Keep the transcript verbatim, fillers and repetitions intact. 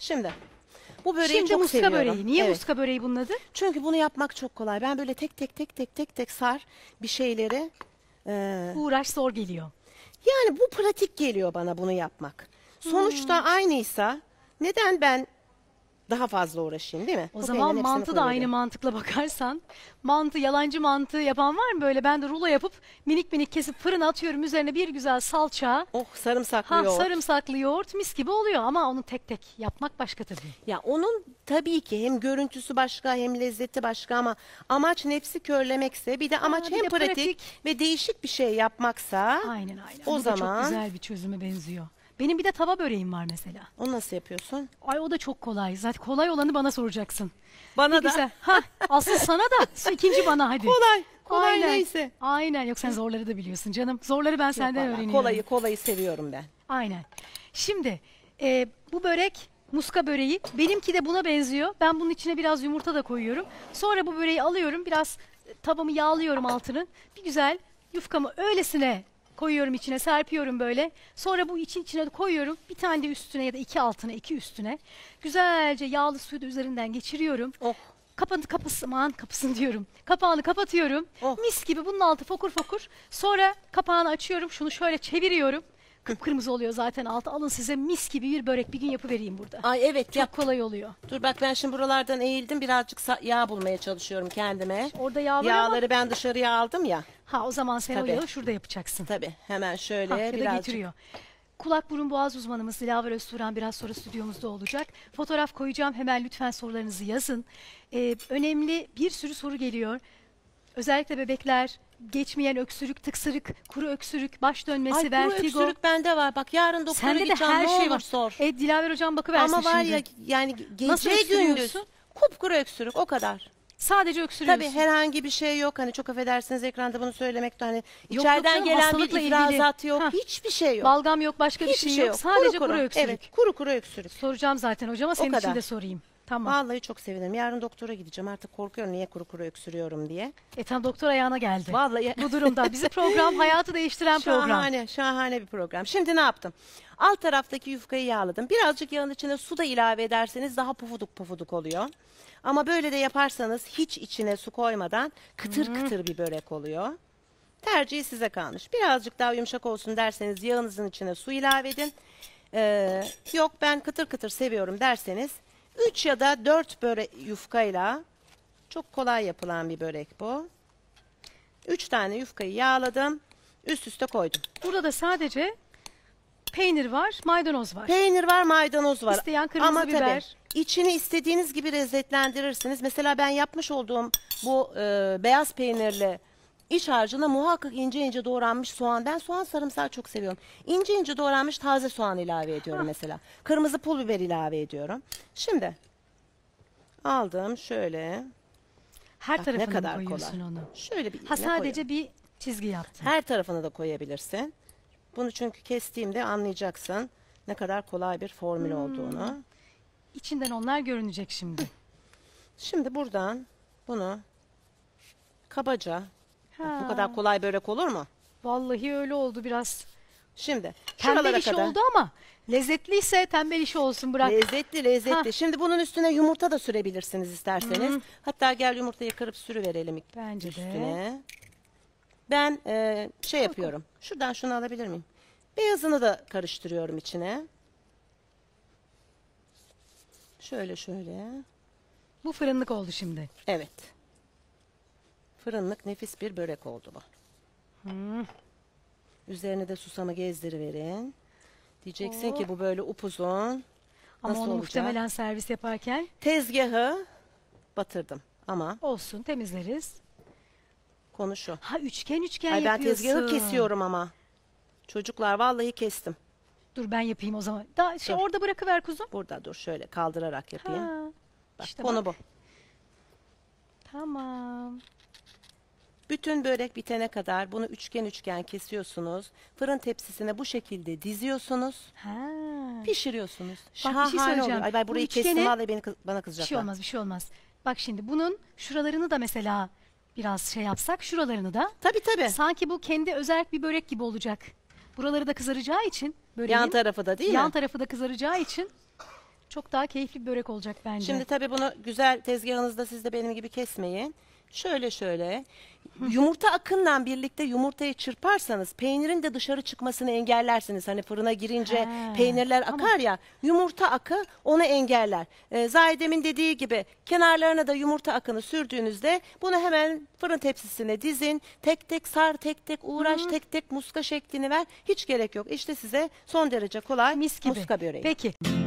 Şimdi bu böreği Şimdi çok muska seviyorum. böreği. Niye Evet. muska böreği bunun adı? Çünkü bunu yapmak çok kolay. Ben böyle tek tek tek tek tek tek sar bir şeyleri. Ee, Uğraş zor geliyor. yani bu pratik geliyor bana bunu yapmak. Sonuçta Hmm. aynıysa neden ben daha fazla uğraşayım, değil mi? O Bu zaman peynirin hepsini mantı da aynı koyuyorum. mantıkla bakarsan. Mantı, yalancı mantı yapan var mı böyle? Ben de rulo yapıp minik minik kesip fırına atıyorum. Üzerine bir güzel salça. Oh, sarımsaklı Ha, yoğurt. sarımsaklı yoğurt mis gibi oluyor ama onu tek tek yapmak başka tabii. Ya onun tabii ki hem görüntüsü başka hem lezzeti başka ama amaç nefsi körlemekse, bir de amaç bir hem de pratik, pratik. ve değişik bir şey yapmaksa Aynen aynen. o Bu zaman da çok güzel bir çözüme benziyor. Benim bir de tava böreğim var mesela. onu nasıl yapıyorsun? Ay o da çok kolay. Zaten kolay olanı bana soracaksın. Bana Ne da güzel. Ha, asıl sana da ikinci bana hadi. kolay, kolay Aynen. neyse. Aynen. Yok sen zorları da biliyorsun canım. Zorları ben senden Vallahi öğreniyorum. Kolayı kolayı seviyorum ben. Aynen. Şimdi e, bu börek muska böreği. Benimki de buna benziyor. Ben bunun içine biraz yumurta da koyuyorum. Sonra bu böreği alıyorum. Biraz e, tavamı yağlıyorum altını. Bir güzel yufkamı öylesine koyuyorum içine, serpiyorum böyle. Sonra bu için içine de koyuyorum. Bir tane de üstüne ya da iki altına, iki üstüne. Güzelce yağlı suyu da üzerinden geçiriyorum. Oh. Kapanı kapısı, aman kapısın diyorum. Kapağını kapatıyorum. Oh. Mis gibi bunun altı fokur fokur. Sonra kapağını açıyorum. Şunu şöyle çeviriyorum. Kıpkırmızı oluyor zaten altı. Alın size mis gibi bir börek bir gün yapıvereyim burada. Ay evet, Çok yap. kolay oluyor. Dur bak, ben şimdi buralardan eğildim, birazcık sa- yağ bulmaya çalışıyorum kendime. Orada yağ var Yağları ama. ben dışarıya aldım ya. Ha o zaman sen Tabii. o yağı şurada yapacaksın. Tabii hemen şöyle Ha, ya da birazcık. getiriyor. Kulak burun boğaz uzmanımız Dilaver Özturan biraz sonra stüdyomuzda olacak. Fotoğraf koyacağım. Hemen lütfen sorularınızı yazın. Ee, önemli bir sürü soru geliyor. Özellikle bebekler, geçmeyen öksürük, tıksırık, kuru öksürük, baş dönmesi, Ay, kuru vertigo. öksürük bende var. Bak yarın doktora Sende de gideceğim, her ne şey olur var. sor. E, Dilaver hocam bakıversin Ama var şimdi. ya, yani Nasıl gece gündüz öksürüyorsun? kupkuru öksürük, o kadar. Sadece öksürüyorsun. Tabii herhangi bir şey yok. Hani çok affedersiniz ekranda bunu söylemekte, hani yok içeriden canım, gelen bir hastalıkla ifrazat ilgili. yok. Ha. Hiçbir şey yok. Balgam yok, başka bir Hiçbir şey, şey yok. Sadece kuru, öksürük. Evet, kuru kuru öksürük. Soracağım zaten hocama, senin için kadar. de sorayım. Tamam. Vallahi çok sevinirim. Yarın doktora gideceğim. Artık korkuyorum niye kuru kuru öksürüyorum diye. E tam doktor ayağına geldi. Vallahi Bu durumda. Bizi program hayatı değiştiren program. şahane, şahane bir program. Şimdi ne yaptım? Alt taraftaki yufkayı yağladım. Birazcık yağın içine su da ilave ederseniz daha pufuduk pufuduk oluyor. Ama böyle de yaparsanız hiç içine su koymadan kıtır Hmm. kıtır bir börek oluyor. Tercihi size kalmış. Birazcık daha yumuşak olsun derseniz yağınızın içine su ilave edin. Ee, yok ben kıtır kıtır seviyorum derseniz üç ya da dört börek yufkayla, çok kolay yapılan bir börek bu. üç tane yufkayı yağladım. Üst üste koydum. Burada da sadece peynir var, maydanoz var. Peynir var, maydanoz var. İsteyen kırmızı Ama biber. tabii içini istediğiniz gibi lezzetlendirirsiniz. Mesela ben yapmış olduğum bu e, beyaz peynirli iç harcına muhakkak ince ince doğranmış soğan. Ben soğan sarımsağı çok seviyorum. İnce ince doğranmış taze soğan ilave ediyorum mesela. Kırmızı pul biber ilave ediyorum. Şimdi aldım şöyle. Her Bak, tarafına ne kadar mı koyuyorsun kolay. onu? Şöyle bir Ha içine sadece koyuyorum. bir çizgi yaptın. Her tarafını da koyabilirsin. Bunu çünkü kestiğimde anlayacaksın ne kadar kolay bir formül Hmm. olduğunu. İçinden onlar görünecek şimdi. Şimdi buradan bunu kabaca, bak Ha. bu kadar kolay börek olur mu? Vallahi öyle oldu biraz. Şimdi Tembel şuralara işi kadar. oldu ama lezzetliyse tembel işi olsun, bırak. Lezzetli lezzetli. Ha. Şimdi bunun üstüne yumurta da sürebilirsiniz isterseniz. Hı. Hatta gel yumurtayı kırıp sürüverelim Bence de. üstüne. Ben e, şey yapıyorum. Şuradan şunu alabilir miyim? Beyazını da karıştırıyorum içine. Şöyle şöyle. Bu fırınlık oldu şimdi. Evet. Fırınlık nefis bir börek oldu bu. Hmm. Üzerine de susamı gezdiriverin. Diyeceksin Oh. ki bu böyle upuzun. Ama Nasıl onu olacak? muhtemelen servis yaparken Tezgahı batırdım ama olsun, temizleriz. konu şu. Ha üçgen üçgen Ay ben yapıyorsun. tezgahı kesiyorum ama. Çocuklar vallahi kestim. Dur ben yapayım o zaman. Daha şey Dur. orada bırakıver kuzum. Burada dur şöyle kaldırarak yapayım. Ha, Bak işte konu bak. bu. Tamam. Bütün börek bitene kadar bunu üçgen üçgen kesiyorsunuz. Fırın tepsisine bu şekilde diziyorsunuz. Ha. Pişiriyorsunuz. Bak, bir şey Şahane oluyor. söyleyeceğim. Ay ben Bu burayı üçgeni- kestim vallahi beni, kız- bana Bir kızacaklar. şey olmaz, bir şey olmaz. Bak şimdi bunun şuralarını da mesela biraz şey yapsak, şuralarını da Tabii tabii. sanki bu kendi özel bir börek gibi olacak. Buraları da kızaracağı için böreğin Yan tarafı da değil yan mi? tarafı da kızaracağı için çok daha keyifli bir börek olacak bence. Şimdi tabii bunu güzel tezgahınızda siz de benim gibi kesmeyin. Şöyle şöyle yumurta akınla birlikte yumurtayı çırparsanız peynirin de dışarı çıkmasını engellersiniz. Hani fırına girince Ha, peynirler akar tamam. ya, yumurta akı onu engeller. Ee, Zahide'min dediği gibi kenarlarına da yumurta akını sürdüğünüzde bunu hemen fırın tepsisine dizin. Tek tek sar, tek tek uğraş, tek tek muska şeklini ver. Hiç gerek yok. İşte size son derece kolay Mis gibi. muska böreği. Peki.